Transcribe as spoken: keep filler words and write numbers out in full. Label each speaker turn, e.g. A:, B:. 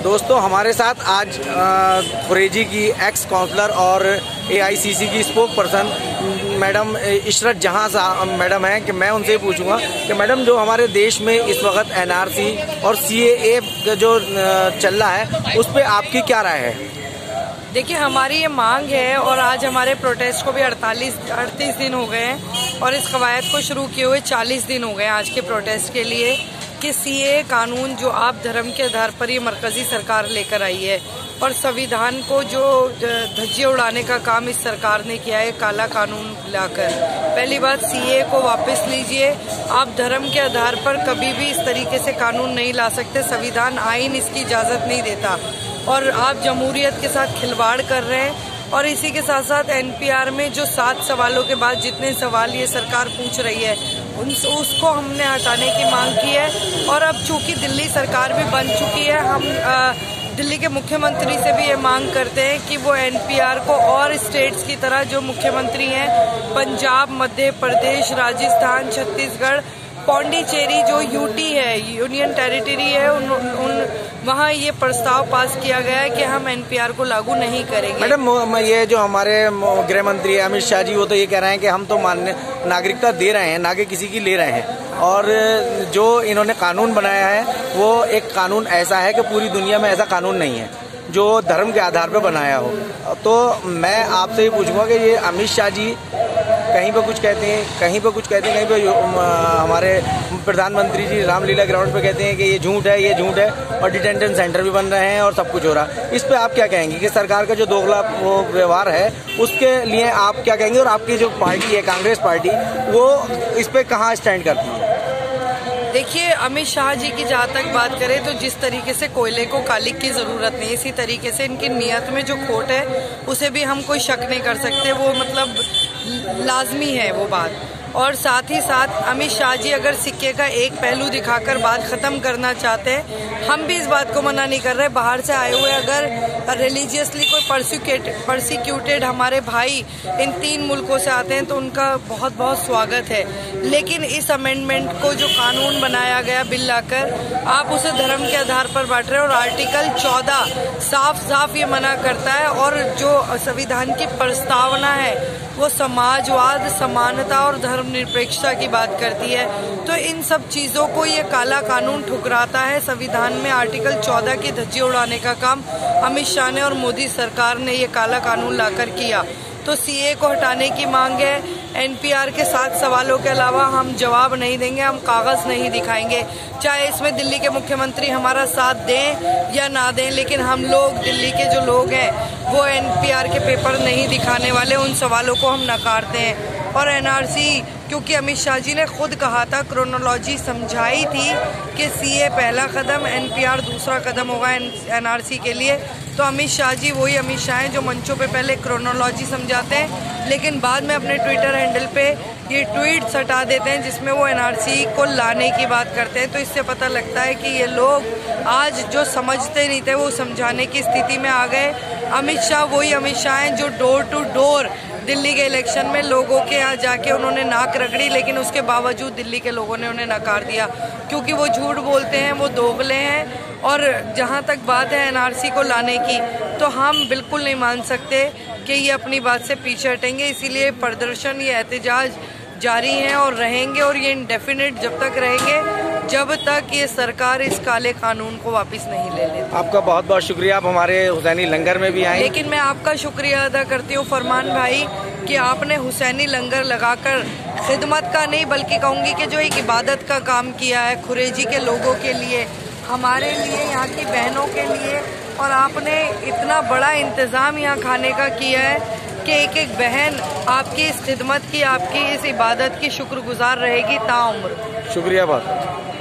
A: दोस्तों हमारे साथ आज खुरेजी की एक्स काउंसलर और एआईसीसी की spokesperson madam Ishrat Jahan madam हैं कि मैं उनसे पूछूंगा कि मैडम जो हमारे देश में इस वक्त एनआरसी और सीएए जो चल रहा है उस पर आपकी क्या राय है?
B: देखिए, हमारी ये मांग है और आज हमारे प्रोटेस्ट को भी अड़तालीस अड़तीस दिन हो गए हैं और इस कवायद को शुरू किए हुए चालीस दिन हो गए आज के प्रोटेस्ट के लिए कि सीए कानून जो आप धर्म के आधार पर ये मरकजी सरकार लेकर आई है और संविधान को जो धज्जियां उड़ाने का काम इस सरकार ने किया है काला कानून लाकर। पहली बात, सीए को वापस लीजिए। आप धर्म के आधार पर कभी भी इस तरीके से कानून नहीं ला सकते, संविधान आइन इसकी इजाजत नहीं देता और आप जमहूरियत के साथ खिलवाड़ कर रहे हैं। और इसी के साथ साथ एनपीआर में जो सात सवालों के बाद जितने सवाल ये सरकार पूछ रही है उन उसको हमने हटाने की मांग की है। और अब चूंकि दिल्ली सरकार भी बन चुकी है, हम आ, दिल्ली के मुख्यमंत्री से भी ये मांग करते हैं कि वो एनपीआर को और स्टेट्स की तरह जो मुख्यमंत्री हैं पंजाब, मध्य प्रदेश, राजस्थान, छत्तीसगढ़, पौंडीचेरी जो यूटी है, यूनियन टेरिटरी है, उन, उन वहाँ ये प्रस्ताव पास किया गया है कि हम एनपीआर को लागू नहीं करेंगे।
A: मैडम, ये जो हमारे गृह मंत्री अमित शाह जी वो तो ये कह रहे हैं कि हम तो मान्य नागरिकता दे रहे हैं, ना कि किसी की ले रहे हैं। और जो इन्होंने कानून बनाया है वो एक कानून ऐसा है कि पूरी दुनिया में ऐसा कानून नहीं है जो धर्म के आधार पर बनाया हो। तो मैं आपसे ये पूछूंगा कि ये अमित शाह जी कहीं पे कुछ कहते हैं, कहीं पे कुछ कहते हैं, कहीं पे हमारे प्रधानमंत्री जी रामलीला ग्राउंड पे कहते हैं कि ये झूठ है, ये झूठ है, और डिटेंशन सेंटर भी बन रहे हैं और सब कुछ हो रहा है। इस पे आप क्या कहेंगे कि सरकार का जो दोगला वो व्यवहार है उसके लिए आप क्या कहेंगे? और आपकी जो पार्टी है कांग्रेस पार्टी, वो इस पे कहाँ स्टैंड करती है?
B: देखिए, अमित शाह जी की जहाँ तक बात करें तो जिस तरीके से कोयले को कालिक की जरूरत नहीं, इसी तरीके से इनकी नीयत में जो खोट है उसे भी हम कोई शक नहीं कर सकते, वो मतलब लाजमी है वो बात। और साथ ही साथ अमित शाह जी अगर सिक्के का एक पहलू दिखाकर बात खत्म करना चाहते हैं, हम भी इस बात को मना नहीं कर रहे। बाहर से आए हुए अगर रिलीजियसली कोई परसिक्यूटेड हमारे भाई इन तीन मुल्कों से आते हैं तो उनका बहुत बहुत स्वागत है। लेकिन इस अमेंडमेंट को जो कानून बनाया गया बिल लाकर, आप उसे धर्म के आधार पर बांट रहे हैं और आर्टिकल चौदह साफ साफ ये मना करता है। और जो संविधान की प्रस्तावना है वो समाजवाद, समानता और धर्मनिरपेक्षता की बात करती है। तो इन सब चीजों को ये काला कानून ठुकराता है। संविधान में आर्टिकल चौदह की धज्जियां उड़ाने का काम अमित शाह ने और मोदी सरकार ने ये काला कानून लाकर किया। तो सीए को हटाने की मांग है। एनपीआर के सात सवालों के अलावा हम जवाब नहीं देंगे, हम कागज नहीं दिखाएंगे, चाहे इसमें दिल्ली के मुख्यमंत्री हमारा साथ दें या ना दें। लेकिन हम लोग, दिल्ली के जो लोग हैं, वो एनपीआर के पेपर नहीं दिखाने वाले, उन सवालों को हम नकारते हैं। और एनआरसी, क्योंकि अमित शाह जी ने खुद कहा था, क्रोनोलॉजी समझाई थी कि सीए पहला कदम, एनपीआर दूसरा कदम होगा एनआरसी के लिए। तो अमित शाह जी वही अमित शाह हैं जो मंचों पे पहले क्रोनोलॉजी समझाते हैं लेकिन बाद में अपने ट्विटर हैंडल पे ये ट्वीट्स हटा देते हैं जिसमें वो एनआरसी को लाने की बात करते हैं। तो इससे पता लगता है कि ये लोग आज जो समझते नहीं थे वो समझाने की स्थिति में आ गए। अमित शाह वही अमित शाह हैं जो डोर टू डोर दिल्ली के इलेक्शन में लोगों के यहाँ जाके उन्होंने नाक रगड़ी, लेकिन उसके बावजूद दिल्ली के लोगों ने उन्हें नकार दिया क्योंकि वो झूठ बोलते हैं, वो दोगले हैं। और जहाँ तक बात है एनआरसी को लाने की, तो हम बिल्कुल नहीं मान सकते कि ये अपनी बात से पीछे हटेंगे। इसीलिए प्रदर्शन, ये एहतजाज जारी हैं और रहेंगे और ये इंडेफिनिट जब तक रहेंगे जब तक ये सरकार इस काले कानून को वापस नहीं ले लेती।
A: आपका बहुत बहुत शुक्रिया, आप हमारे हुसैनी लंगर में भी आए।
B: लेकिन मैं आपका शुक्रिया अदा करती हूँ फरमान भाई कि आपने हुसैनी लंगर लगाकर खिदमत का नहीं बल्कि कहूँगी कि जो एक इबादत का काम किया है खुरेजी के लोगों के लिए, हमारे लिए, यहाँ की बहनों के लिए। और आपने इतना बड़ा इंतज़ाम यहाँ खाने का किया है कि एक एक बहन आपकी इस खिदमत की, आपकी इस इबादत की शुक्रगुजार रहेगी ताउम्र।
A: शुक्रिया बहुत।